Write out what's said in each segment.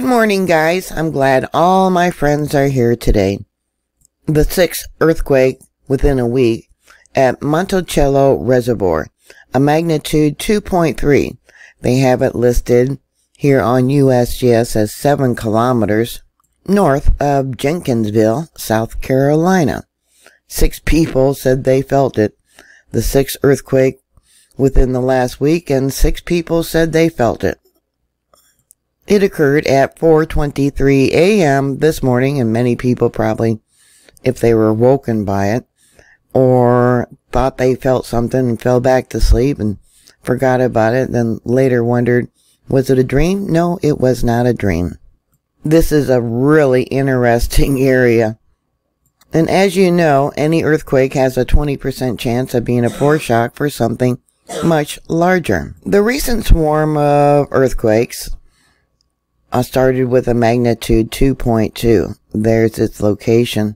Good morning, guys. I'm glad all my friends are here today. The sixth earthquake within a week at Monticello Reservoir, a magnitude 2.3. They have it listed here on USGs as 7 kilometers north of Jenkinsville, South Carolina. 6 people said they felt it. The sixth earthquake within the last week, and 6 people said they felt it. It occurred at 4:23 a.m. this morning, and many people probably, if they were woken by it, or thought they felt something and fell back to sleep and forgot about it, then later wondered, was it a dream? No, it was not a dream. This is a really interesting area. And as you know, any earthquake has a 20% chance of being a foreshock for something much larger. The recent swarm of earthquakes started with a magnitude 2.2. There's its location.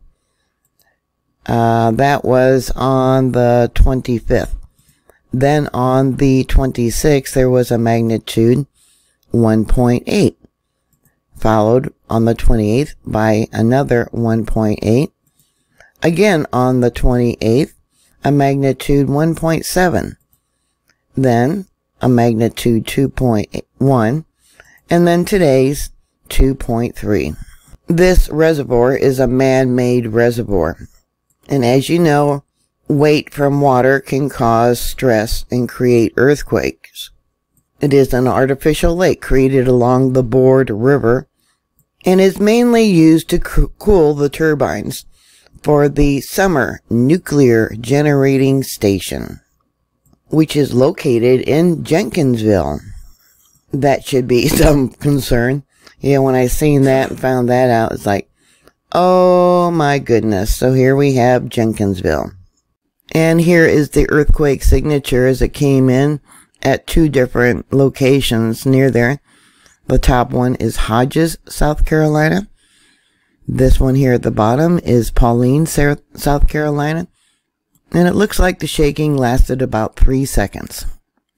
That was on the 25th. Then on the 26th, there was a magnitude 1.8. Followed on the 28th by another 1.8. Again on the 28th, a magnitude 1.7. Then a magnitude 2.1. And then today's 2.3. This reservoir is a man-made reservoir. And as you know, weight from water can cause stress and create earthquakes. It is an artificial lake created along the Board River and is mainly used to cool the turbines for the Summer Nuclear Generating Station, which is located in Jenkinsville. That should be some concern. Yeah, when I seen that and found that out, it's like, oh my goodness. So here we have Jenkinsville. And here is the earthquake signature as it came in at 2 different locations near there. The top one is Hodges, South Carolina. This one here at the bottom is Pauline, South Carolina. And it looks like the shaking lasted about 3 seconds,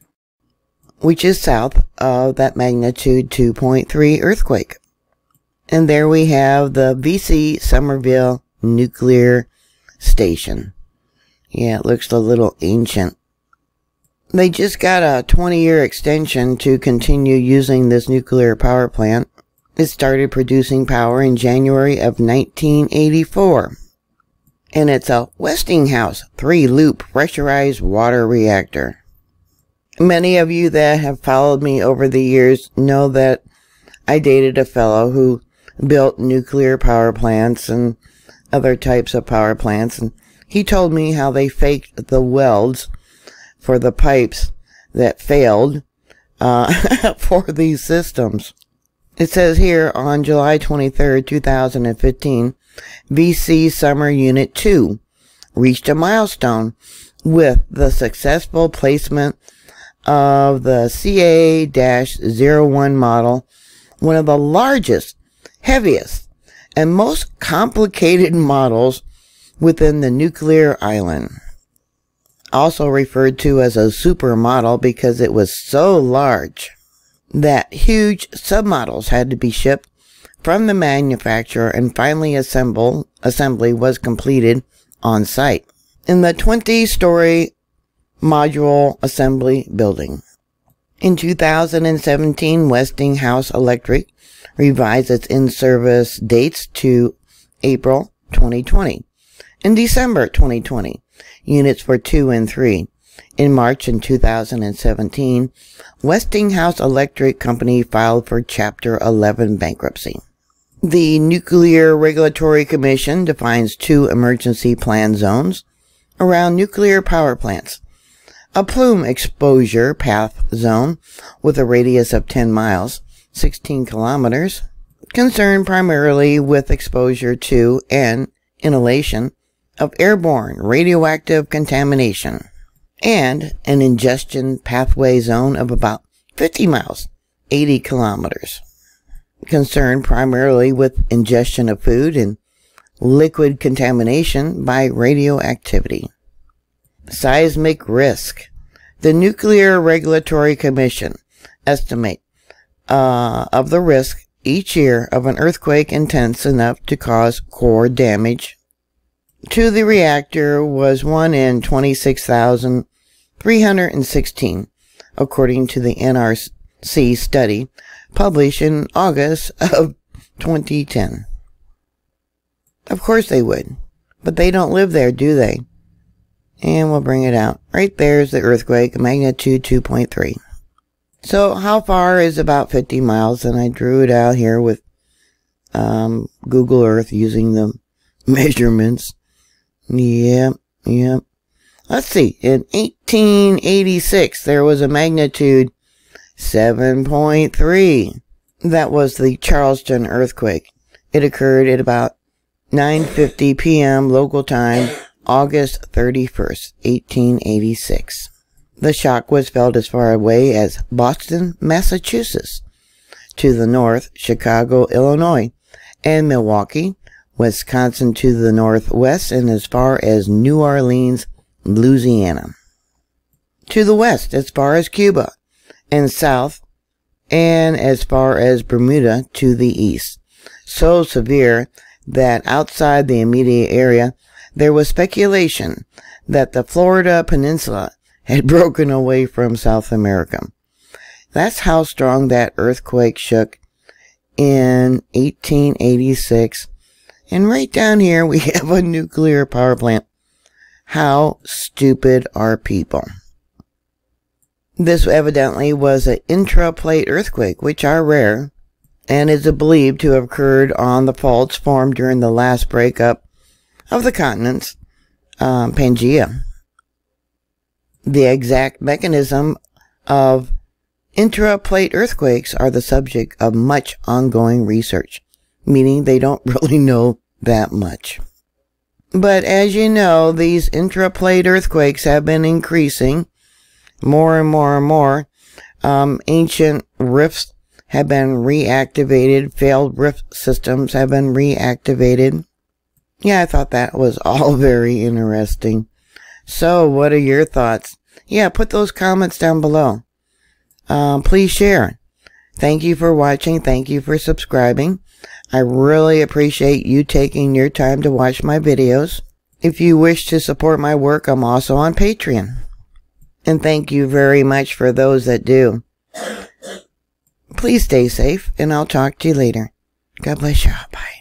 which is south of that magnitude 2.3 earthquake. And there we have the VC Somerville Nuclear Station. Yeah, it looks a little ancient. They just got a 20-year extension to continue using this nuclear power plant. It started producing power in January of 1984. And it's a Westinghouse 3-loop pressurized water reactor. Many of you that have followed me over the years know that I dated a fellow who built nuclear power plants and other types of power plants, and he told me how they faked the welds for the pipes that failed for these systems. It says here on July 23rd, 2015, VC Summer Unit 2 reached a milestone with the successful placement of the CA-01 model, one of the largest, heaviest, and most complicated models within the nuclear island. Also referred to as a super model because it was so large that huge submodels had to be shipped from the manufacturer, and finally assembly was completed on site in the 20-story module assembly building. In 2017, Westinghouse Electric revised its in-service dates to April 2020 and December 2020. Units were 2 and 3. In March in 2017, Westinghouse Electric Company filed for Chapter 11 bankruptcy. The Nuclear Regulatory Commission defines 2 emergency plan zones around nuclear power plants. A plume exposure path zone with a radius of 10 miles, 16 kilometers, concerned primarily with exposure to and inhalation of airborne radioactive contamination, and an ingestion pathway zone of about 50 miles, 80 kilometers, concerned primarily with ingestion of food and liquid contamination by radioactivity. Seismic risk. The Nuclear Regulatory Commission estimate of the risk each year of an earthquake intense enough to cause core damage to the reactor was 1 in 26,316, according to the NRC study published in August of 2010. Of course they would, but they don't live there, do they? And we'll bring it out. Right there's the earthquake, magnitude 2.3. So how far is about 50 miles? And I drew it out here with Google Earth using the measurements. Yep. Let's see. In 1886, there was a magnitude 7.3. That was the Charleston earthquake. It occurred at about 9:50 p.m. local time, August 31st, 1886. The shock was felt as far away as Boston, Massachusetts. To the north, Chicago, Illinois, and Milwaukee, Wisconsin to the northwest, and as far as New Orleans, Louisiana. To the west, as far as Cuba, and south, and as far as Bermuda to the east. So severe that outside the immediate area, there was speculation that the Florida Peninsula had broken away from South America. That's how strong that earthquake shook in 1886. And right down here, we have a nuclear power plant. How stupid are people? This evidently was an intraplate earthquake, which are rare, and is believed to have occurred on the faults formed during the last breakup of the continents, Pangea. The exact mechanism of intraplate earthquakes are the subject of much ongoing research, meaning they don't really know that much. But as you know, these intraplate earthquakes have been increasing more and more and more. Ancient rifts have been reactivated. Failed rift systems have been reactivated. Yeah, I thought that was all very interesting. So, what are your thoughts? Yeah, put those comments down below. Please share. Thank you for watching. Thank you for subscribing. I really appreciate you taking your time to watch my videos. If you wish to support my work, I'm also on Patreon. And thank you very much for those that do. Please stay safe, and I'll talk to you later. God bless you. Bye.